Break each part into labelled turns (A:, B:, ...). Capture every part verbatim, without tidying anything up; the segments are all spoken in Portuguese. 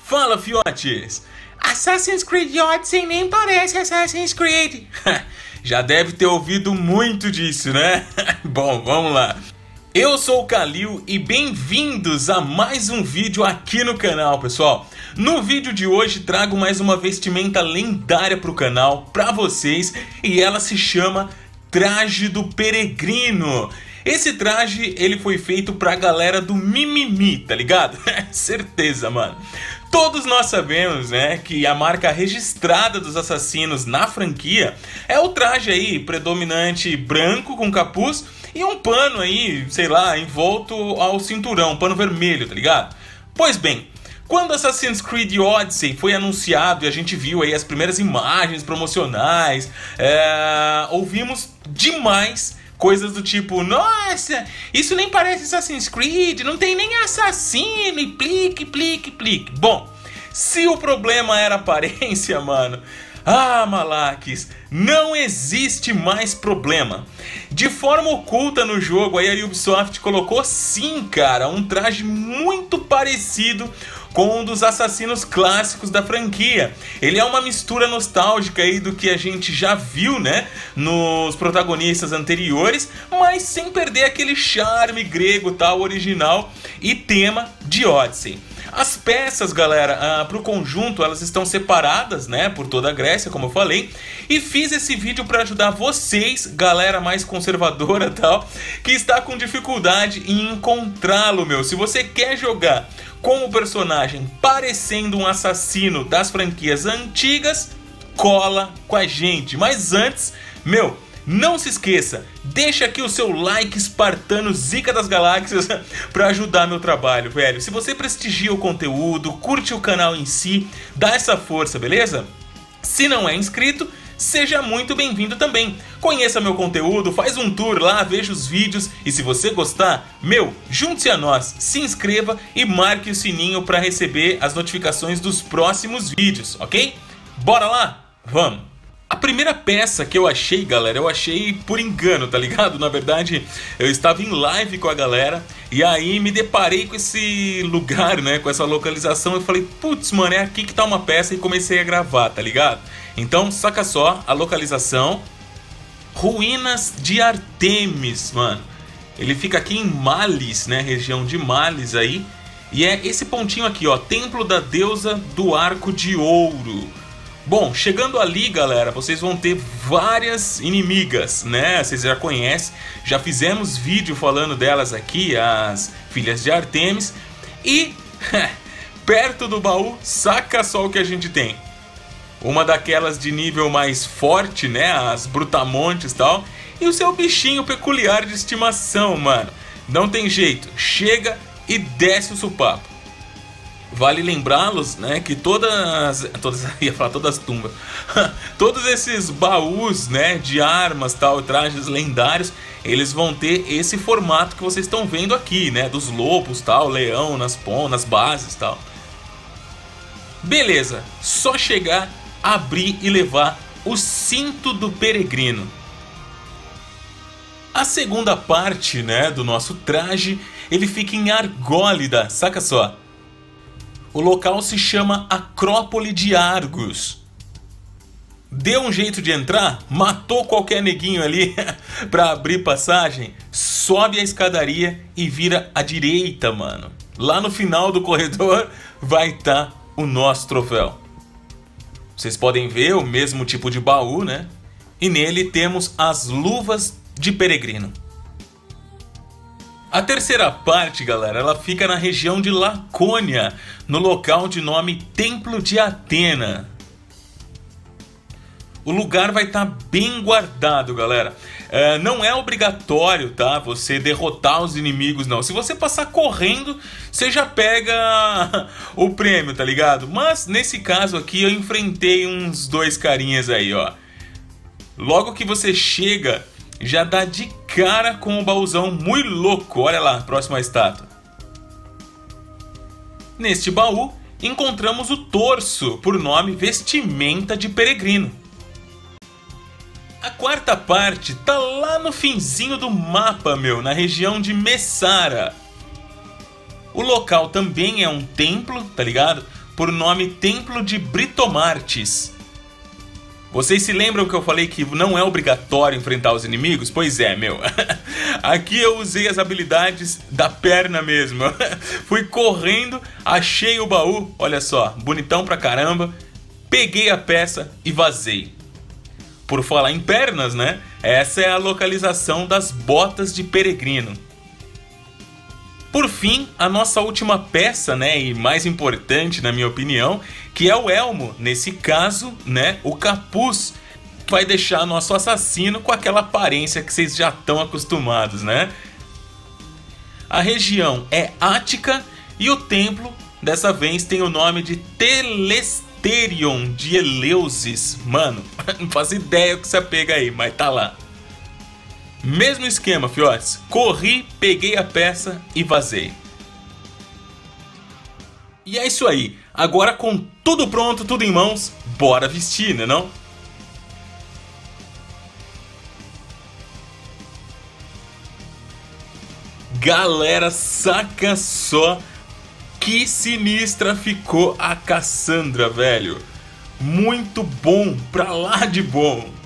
A: Fala, fiotes! Assassin's Creed Odyssey nem parece Assassin's Creed. Já deve ter ouvido muito disso, né? Bom, vamos lá. Eu sou o Kalil e bem-vindos a mais um vídeo aqui no canal, pessoal. No vídeo de hoje trago mais uma vestimenta lendária para o canal, para vocês, e ela se chama Traje do Peregrino. Esse traje, ele foi feito pra galera do mimimi, tá ligado? Certeza, mano. Todos nós sabemos, né, que a marca registrada dos assassinos na franquia é o traje aí predominante branco com capuz e um pano aí, sei lá, envolto ao cinturão, um pano vermelho, tá ligado? Pois bem, quando Assassin's Creed Odyssey foi anunciado e a gente viu aí as primeiras imagens promocionais, é... ouvimos demais coisas do tipo, nossa, isso nem parece Assassin's Creed, não tem nem assassino e plique, plique, plique. Bom, se o problema era a aparência, mano, ah, Malaques, não existe mais problema. De forma oculta no jogo, aí a Ubisoft colocou sim, cara, um traje muito parecido com um dos assassinos clássicos da franquia. Ele é uma mistura nostálgica aí do que a gente já viu, né, nos protagonistas anteriores, mas sem perder aquele charme grego tal original e tema de Odyssey. As peças, galera, ah, para o conjunto, elas estão separadas, né, por toda a Grécia, como eu falei, e fiz esse vídeo para ajudar vocês, galera mais conservadora tal, que está com dificuldade em encontrá-lo, meu. Se você quer jogar com o personagem parecendo um assassino das franquias antigas, cola com a gente. Mas antes, meu, não se esqueça, deixa aqui o seu like espartano zica das galáxias para ajudar meu trabalho, velho. Se você prestigia o conteúdo, curte o canal em si, dá essa força, beleza? Se não é inscrito, seja muito bem-vindo também. Conheça meu conteúdo, faz um tour lá, veja os vídeos e se você gostar, meu, junte-se a nós, se inscreva e marque o sininho para receber as notificações dos próximos vídeos, ok? Bora lá? Vamos! A primeira peça que eu achei, galera, eu achei por engano, tá ligado? Na verdade, eu estava em live com a galera e aí me deparei com esse lugar, né, com essa localização. Eu falei, putz, mano, é aqui que tá uma peça e comecei a gravar, tá ligado? Então, saca só a localização. Ruínas de Artemis, mano. Ele fica aqui em Males, né, região de Males aí. E é esse pontinho aqui, ó, Templo da Deusa do Arco de Ouro. Bom, chegando ali, galera, vocês vão ter várias inimigas, né? Vocês já conhecem, já fizemos vídeo falando delas aqui, as Filhas de Artemis. E, perto do baú, saca só o que a gente tem. Uma daquelas de nível mais forte, né? As Brutamontes e tal. E o seu bichinho peculiar de estimação, mano. Não tem jeito, chega e desce o supapo. Vale lembrá-los, né, que todas, todas, ia falar todas as tumbas, todos esses baús, né, de armas, tal, trajes lendários, eles vão ter esse formato que vocês estão vendo aqui, né, dos lobos, tal, leão nas pontas, nas bases, tal. Beleza, só chegar, abrir e levar o cinto do peregrino. A segunda parte, né, do nosso traje, ele fica em Argólida, saca só. O local se chama Acrópole de Argos. Deu um jeito de entrar? Matou qualquer neguinho ali pra abrir passagem? Sobe a escadaria e vira à direita, mano. Lá no final do corredor vai estar o nosso troféu. Vocês podem ver o mesmo tipo de baú, né? E nele temos as luvas de peregrino. A terceira parte, galera, ela fica na região de Lacônia, no local de nome Templo de Atena. O lugar vai estar bem guardado, galera. É, não é obrigatório, tá, você derrotar os inimigos, não. Se você passar correndo, você já pega o prêmio, tá ligado? Mas nesse caso aqui eu enfrentei uns dois carinhas aí, ó. Logo que você chega, já dá de cara com o baúzão muito louco. Olha lá, próxima estátua. Neste baú, encontramos o torso, por nome Vestimenta de Peregrino. A quarta parte tá lá no finzinho do mapa, meu, na região de Messara. O local também é um templo, tá ligado? por nome Templo de Britomartis. Vocês se lembram que eu falei que não é obrigatório enfrentar os inimigos? Pois é, meu. Aqui eu usei as habilidades da perna mesmo. Fui correndo, achei o baú, olha só, bonitão pra caramba. Peguei a peça e vazei. Por falar em pernas, né? Essa é a localização das botas de peregrino. Por fim, a nossa última peça, né, e mais importante na minha opinião, que é o elmo, nesse caso, né, o capuz, vai deixar nosso assassino com aquela aparência que vocês já estão acostumados, né? A região é Ática e o templo, dessa vez, tem o nome de Telesterion de Eleusis. Mano, não faço ideia o que você pega aí, mas tá lá. Mesmo esquema, fiotes. Corri, peguei a peça e vazei. E é isso aí. Agora com tudo pronto, tudo em mãos, bora vestir, né não? Galera, saca só que sinistra ficou a Cassandra, velho. Muito bom, pra lá de bom.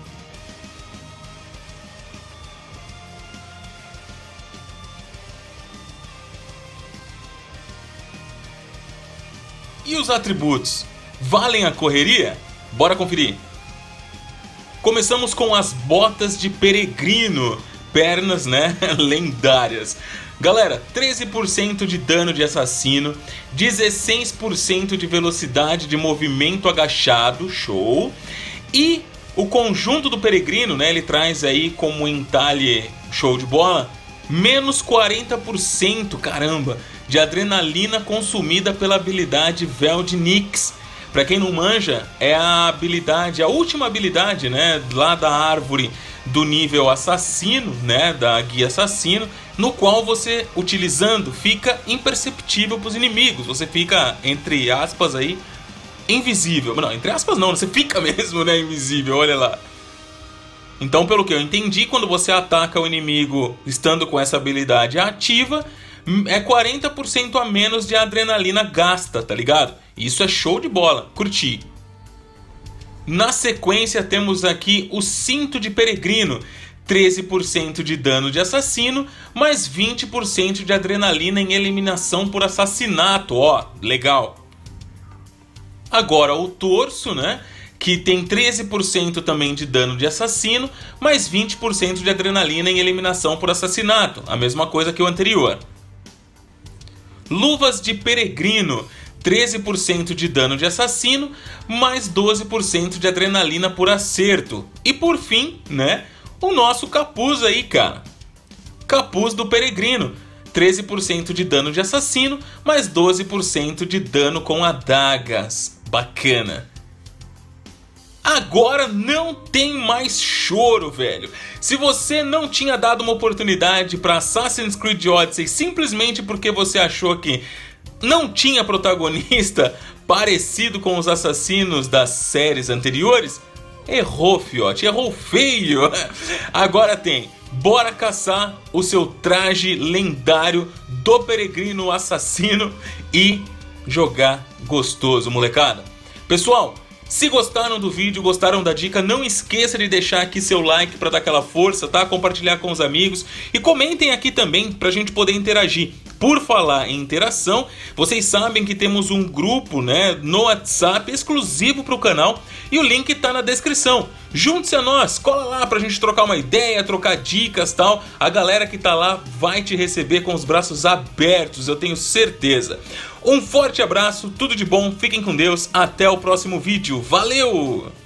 A: E os atributos, valem a correria? Bora conferir. Começamos com as botas de peregrino, pernas, né, lendárias. Galera, treze por cento de dano de assassino, dezesseis por cento de velocidade de movimento agachado, show. E o conjunto do peregrino, né, ele traz aí como entalhe, show de bola, menos quarenta por cento, caramba, de adrenalina consumida pela habilidade Véu de Nyx. Pra quem não manja, é a habilidade, a última habilidade, né, lá da árvore do nível assassino, né, da guia assassino, no qual você, utilizando, fica imperceptível pros inimigos. Você fica, entre aspas aí, invisível. Não, entre aspas não, você fica mesmo, né, invisível, olha lá. Então, pelo que eu entendi, quando você ataca o inimigo estando com essa habilidade ativa, é quarenta por cento a menos de adrenalina gasta, tá ligado? Isso é show de bola, curti. Na sequência temos aqui o cinto de peregrino, treze por cento de dano de assassino, mais vinte por cento de adrenalina em eliminação por assassinato, ó, legal. Agora o torso, né, que tem treze por cento também de dano de assassino, mais vinte por cento de adrenalina em eliminação por assassinato, a mesma coisa que o anterior. Luvas de peregrino, treze por cento de dano de assassino, mais doze por cento de adrenalina por acerto. E por fim, né, o nosso capuz aí, cara. Capuz do peregrino, treze por cento de dano de assassino, mais doze por cento de dano com adagas. Bacana. Agora não tem mais choro, velho. Se você não tinha dado uma oportunidade para Assassin's Creed Odyssey simplesmente porque você achou que não tinha protagonista parecido com os assassinos das séries anteriores, errou, fiote, errou feio. Agora tem. Bora caçar o seu traje lendário do peregrino assassino e jogar gostoso, molecada. Pessoal, se gostaram do vídeo, gostaram da dica, não esqueça de deixar aqui seu like para dar aquela força, tá? Compartilhar com os amigos e comentem aqui também pra gente poder interagir. Por falar em interação, vocês sabem que temos um grupo, né, no WhatsApp exclusivo para o canal e o link tá na descrição. Junte-se a nós, cola lá pra gente trocar uma ideia, trocar dicas e tal. A galera que tá lá vai te receber com os braços abertos, eu tenho certeza. Um forte abraço, tudo de bom, fiquem com Deus, até o próximo vídeo, valeu!